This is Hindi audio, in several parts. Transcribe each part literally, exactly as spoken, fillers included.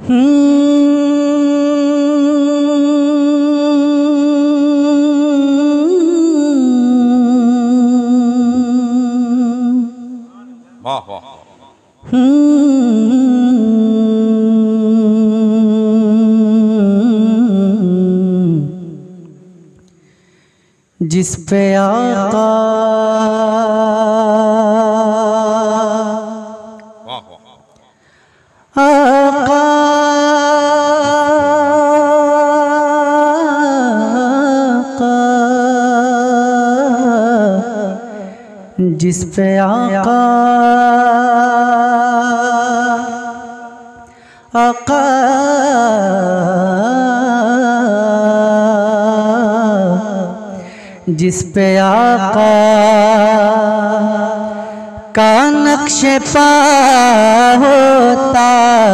वाह वाह। जिस पे आका आका जिस पे आका आका जिस पे आका का नक्श पा होता।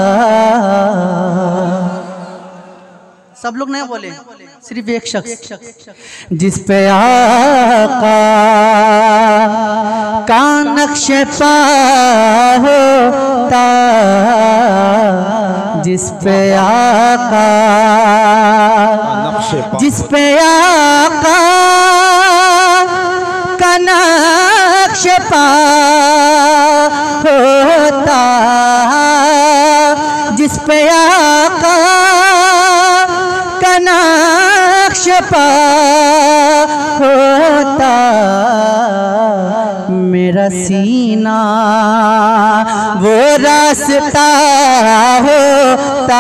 सब लोग नहीं बोले, सिर्फ एक शख्स। जिस पे आका का नक्श पा होता, जिस पे आका जिस पे आका का नक्श पा होता, जिस पे आका का नक्श पा होता, मेरा सीना वो रास्ता होता,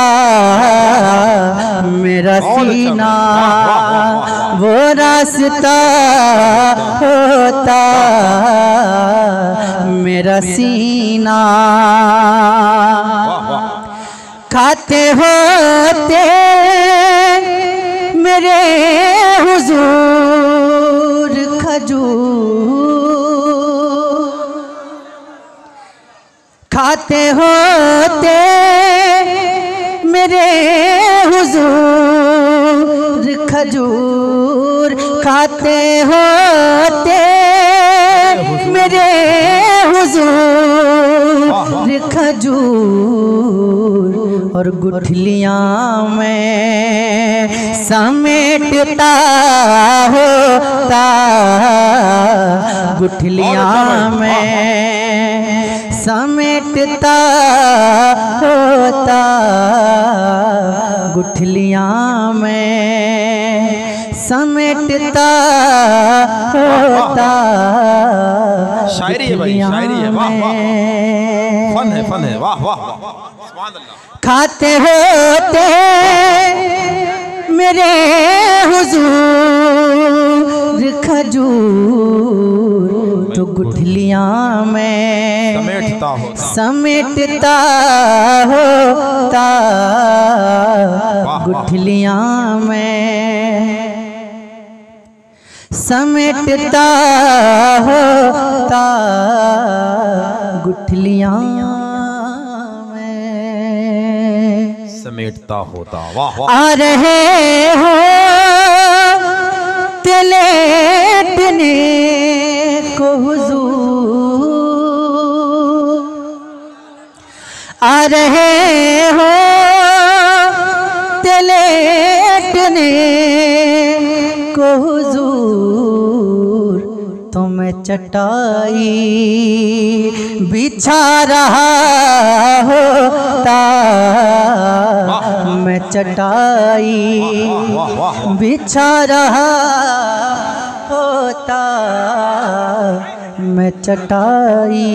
मेरा सीना वो रास्ता होता, मेरा सीना खाते होते मेरे हुजूर खजूर, खाते होते मेरे हुजूर खजूर, खाते होते मेरे हुजूर खजूर, और गुठलियां में समेटता होता, गुठलियां में समेटता होता, गुठलियां में समेटता होता। शायरी है भाई, शायरी है। वाह वाह, फन है, फन है। वाह वाह, सुभान अल्लाह। खाते होते मेरे हुजूर खजूर, तो गुठलियां में समेटता होता समेटता होता, गुठलियां में समेटता होता, गुठलियां समेटता होता। वाह वाह। आ रहे हो लेटने को हुजूर, आ रहे हो लेटने को हुजूर, तो मैं चटाई बिछा रहा होता, मैं चटाई बिछा रहा होता, मैं चटाई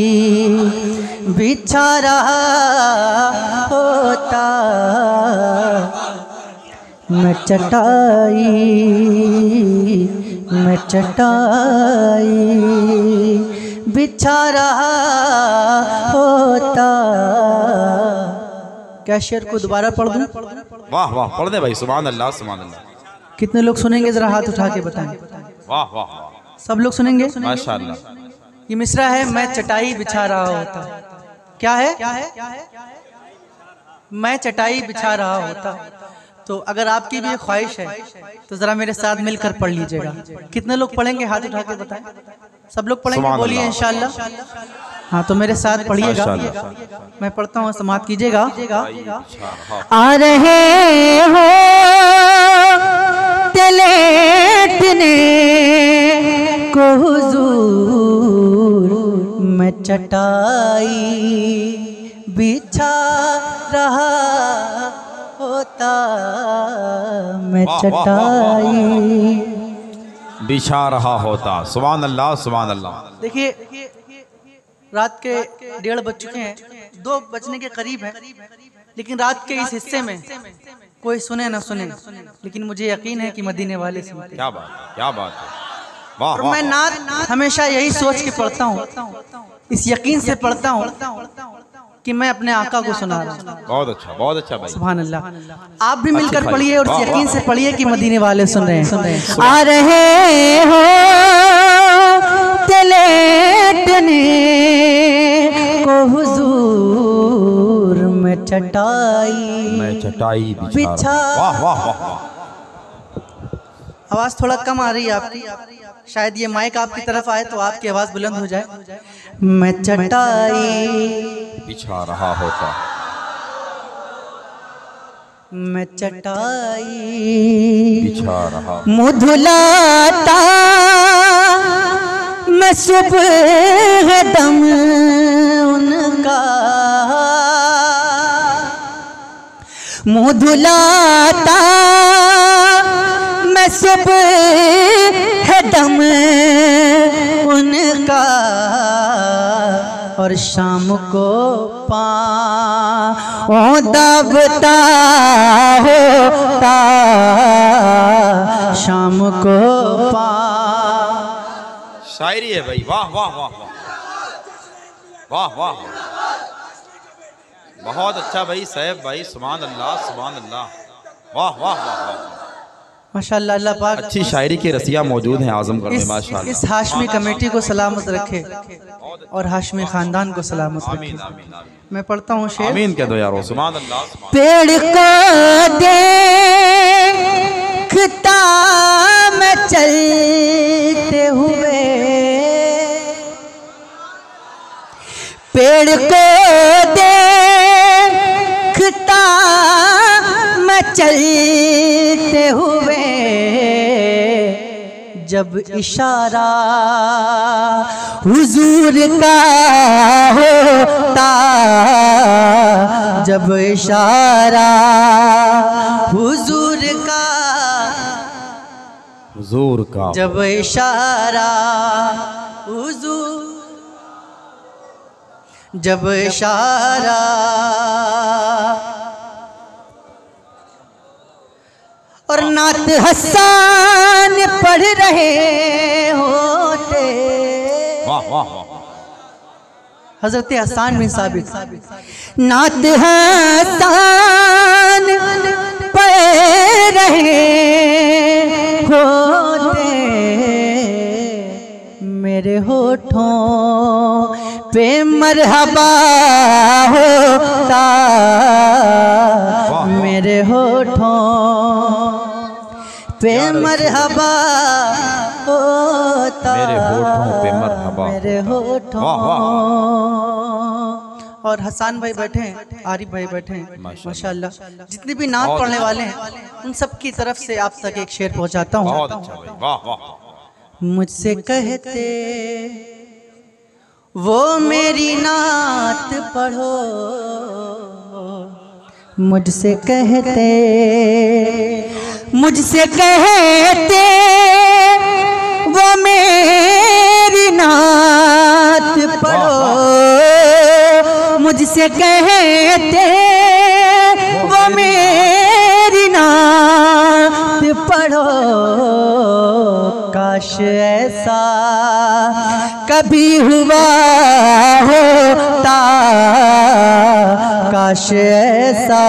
बिछा रहा होता, मैं चटाई मैं चटाई बिछा रहा होता। क्या शेर को दोबारा पढ़ दूं? वाह वाह, पढ़ दे भाई। सुभान अल्लाह, सुभान अल्लाह। कितने लोग सुनेंगे जरा हाथ उठा के बताएं। वाह वाह, सब लोग सुनेंगे? माशाअल्लाह। ये मिसरा है, मैं चटाई बिछा रहा होता। क्या है? मैं चटाई बिछा रहा होता। तो अगर आपकी भी ख्वाहिश है तो जरा मेरे साथ मिलकर पढ़ लीजिएगा। कितने लोग पढ़ेंगे? हाथ उठा के बताएं। सब लोग पढ़ेंगे? बोलिए इंशाअल्लाह। हाँ तो मेरे साथ पढ़िएगा, मैं पढ़ता हूँ, समाप्त कीजिएगा। आ रहे हो लेटने को हुजूर, मैं चटाई बिछा रहा होता, मैं चटाई बिछा रहा होता। सुभान अल्लाह, सुभान अल्लाह। देखिए रात के डेढ़ बज चुके हैं, दो बजने के करीब है, लेकिन रात के इस हिस्से में कोई सुने ना सुने, लेकिन मुझे यकीन है कि मदीने वाले सुनते हैं। क्या बात है, क्या बात है, वाह। और मैं नात हमेशा यही सोच के पढ़ता हूँ, इस यकीन से पढ़ता हूँ कि मैं अपने आका को सुना रहा हूँ। बहुत अच्छा, बहुत अच्छा भाई। सुभान अल्लाह। आप भी मिलकर पढ़िए और इस यकीन से पढ़िए कि मदीने वाले सुन रहे हैं। आ रहे हो लेटने को हुजूर, मैं चटाई मैं चटाई बिछा। वाह वाह वाह। आवाज थोड़ा कम आ रही है आपकी, शायद ये माइक आपकी तरफ आए तो आपकी आवाज बुलंद हो जाए। मैं चटाई बिछा रहा होता, मैं चटाई बिछा रहा, मुधुलाता मैं सुबह दम उनका, मुधुलाता मैं सुबह दम उनका, और शाम को पाँव दबता होता, शाम को पाँव। शायरी है भाई, वाह वाह वाह वाह वाह वाह, बहुत अच्छा भाई साहब भाई। सुभान अल्लाह, सुभान अल्लाह, वाह वाह वाह। माशाअल्लाह, अल्लाह पाक अच्छी शायरी के रसिया मौजूद हैं आजमगढ़ में, माशाअल्लाह। इस हाशमी कमेटी को सलामत रखे और हाशमी खानदान को सलामत रखे। आमीन आमीन आमीन। मैं पढ़ता हूँ शेर। आमीन कह दो यारो। सुभान अल्लाह। पेड़ को देखता मैं चलते हुए, पेड़ को देखता मैं चलते हुए, जब इशारा हुजूर का होता, जब इशारा हुजूर का, हुजूर का, जब इशारा हुजूर, जब इशारा और नात हसन पढ़ रहे होते। वाह वाह वाह। हजरत हसन बिन साबित नात हसन पढ़ रहे होते, मेरे होठों पे मरहबा होता, मेरे होठों पे मरहबा होता, मेरे होठों पे मरहबा, मेरे होठों। वाह वाह। और हसन भाई बैठे हैं, आरिफ भाई बैठे हैं, माशाअल्लाह। जितने भी नात पढ़ने वाले हैं उन सब की तरफ से आप तक एक शेर पहुंचाता हूँ। बहुत अच्छा भाई, वाह वाह। मुझसे कहते वो मेरी नात पढ़ो, मुझसे कहते, मुझसे कहते वो मेरी नात पढ़ो, मुझसे कहते वो मेरी नात पढ़ो, काश ऐसा कभी हुआ होता, काश ऐसा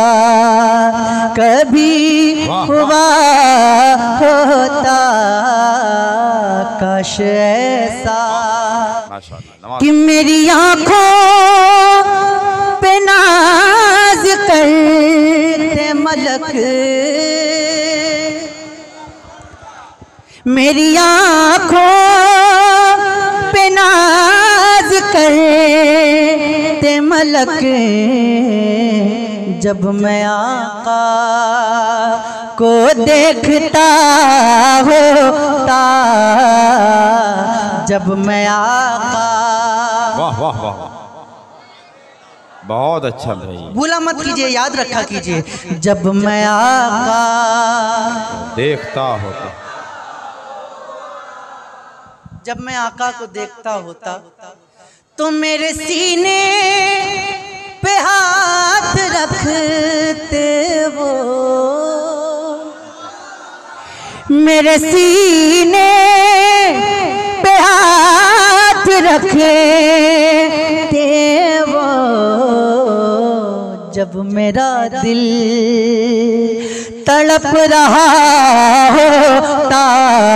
कभी हुआ होता, काश ऐसा कि मेरी आँखों पे नाज करते मलक, मेरी आँखों पे नाज करे ते मलक जब मैं आका को देखता होता, जब मैं आका। वाह वाह वाह, बहुत अच्छा भाई। भूला मत कीजिए, याद रखा कीजिए। जब मैं आका देखता होता, जब मैं आका को देखता होता तो मेरे सीने पे हाथ रखते वो, मेरे सीने पे हाथ रखते वो। जब मेरा दिल तड़प रहा होता,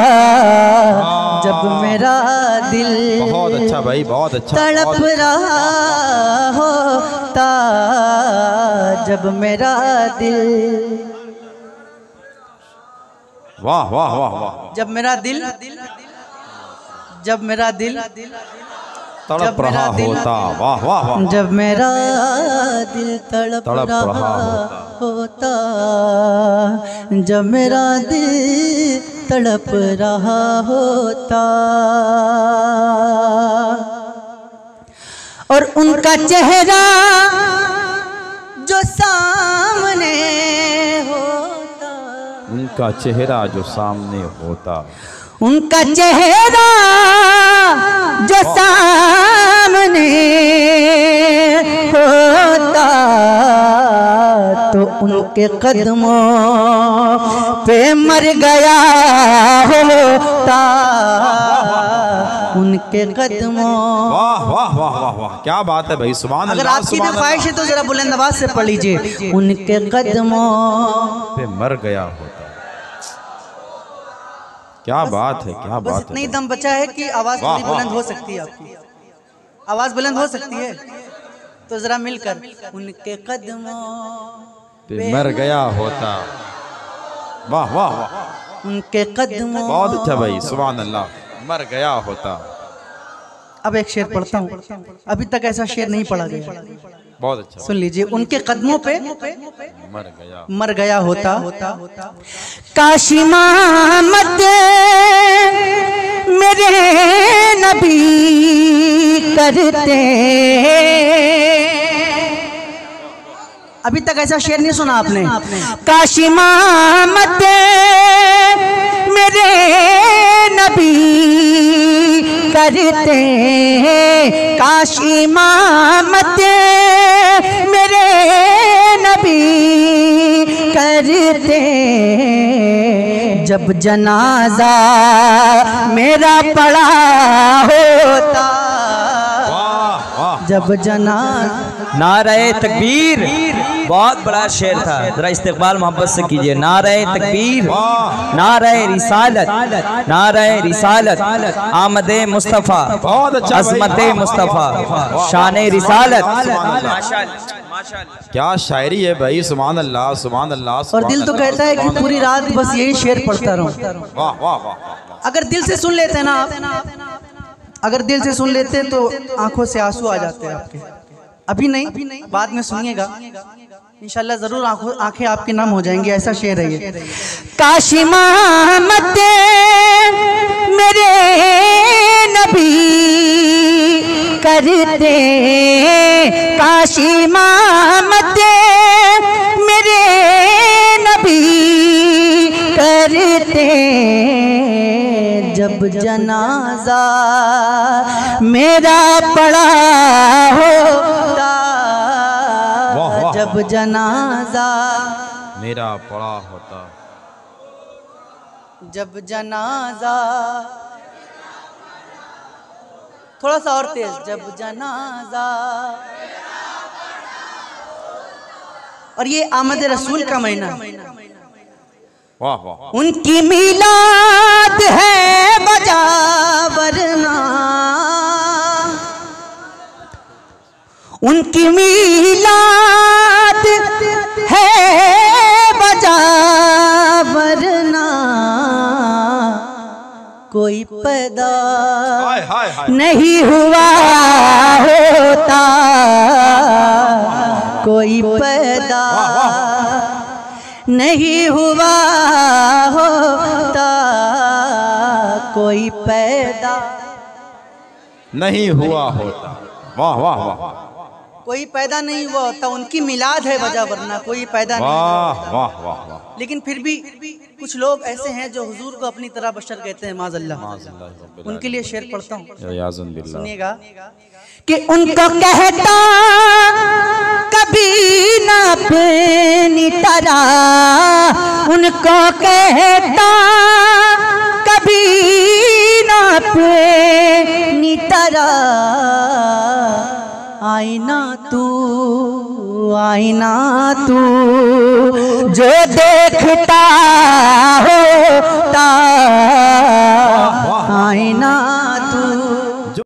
जब मेरा दिल बहुत अच्छा भाई, बहुत अच्छा, तड़प बहुत अच्छा। रहा होता, जब मेरा दिल, वाह वाह वाह वाह, जब मेरा दिल, जब मेरा दिल तड़प रहा होता, वाह वाह वाह, जब मेरा दिल तड़प, तड़प रहा रहा होता, जब मेरा दिल तड़प रहा होता। और उनका चेहरा जो सामने होता, उनका चेहरा जो सामने होता, उनका चेहरा जो सामने होता, तो उनके कदमों पे मर गया होता, उनके कदमों। वाह वाह वाह वाह वाह, क्या बात है भाई, सुभान अगर अल्लाह, आपकी भी सुभान ख्वाहिश है तो जरा बुलंद आवाज से पढ़ लीजिए। उनके कदमों पे मर गया होता। क्या बात है, क्या बस बात इतना है। ही दम बचा है कि आवाज वाह, थोड़ी वाह। बुलंद हो सकती है आपकी, आवाज बुलंद हो सकती है तो जरा मिलकर उनके कदमों पे मर गया होता, वाह वाह वाह, उनके कदमों। बहुत अच्छा भाई, सुभान अल्लाह, मर गया होता। अब एक शेर पढ़ता हूँ, अभी तक ऐसा शेर नहीं पढ़ा गया, बहुत अच्छा, सुन लीजिए। उनके कदमों पे मर गया, मर गया होता, काशी मत मेरे नबी करते। अभी तक ऐसा शेर नहीं सुना आपने। काशी मत मेरे नबी करते, काशी मत मेरे नबी करते। जब जनाजा मेरा पड़ा होता, वाह वाह, जब जनाजा। नारे तकबीर, बहुत बड़ा शेर था, जरा इस्तेकबाल मोहब्बत से कीजिए। नारे तकबीर, नारे रिसालत, नारे रिसालत, आमदे मुस्तफ़ा, बहुत अच्छा, अज़मते मुस्तफ़ा, शाने रिसालत। क्या शायरी है भाई, सुभान अल्लाह, सुभान अल्लाह। और दिल तो कहता है कि पूरी रात बस यही शेर पढ़ता रहूं। वाह वाह वाह, अगर दिल से सुन लेते ना आप, अगर दिल से सुन लेते तो आंखों से आंसू आ जाते हैं आपके। अभी नहीं, बाद में सुनिएगा इंशाल्लाह, जरूर आंखों आंखें आपकी नम हो जाएंगी। ऐसा शेर है ये। काशी मत मेरे नबी करते, काशी मत मेरे नबी करते। जब जनाजा मेरा पड़ा होता, वाह, वाह, जब जनाजा मेरा पड़ा होता, जब जनाजा, थोड़ा सा और तेज, जब जनाजा। और ये आमद रसूल का महीना, वाह वाह, उनकी मिलाद है बजा वरना, उनकी मिलाद है बजा वरना, कोई पैदा हाय हाय हाय, नहीं हुआ होता कोई पैदा नहीं हुआ होता कोई पैदा नहीं हुआ होता। वाह वाह वाह, कोई पैदा नहीं हुआ होता, उनकी मिलाद है वजह, वरना कोई पैदा नहीं वाह वाह वाह वाह। लेकिन फिर भी कुछ लोग ऐसे हैं जो हुजूर को अपनी तरह बशर कहते हैं, माज़अल्लाह। उनके लिए शेर पढ़ता हूँ, सुनिएगा कि उनको कहता कभी ना अपनी तरह, उनको कहता कभी ना अपनी तरह, आईना तू आईना तू जो देखता होता, आईना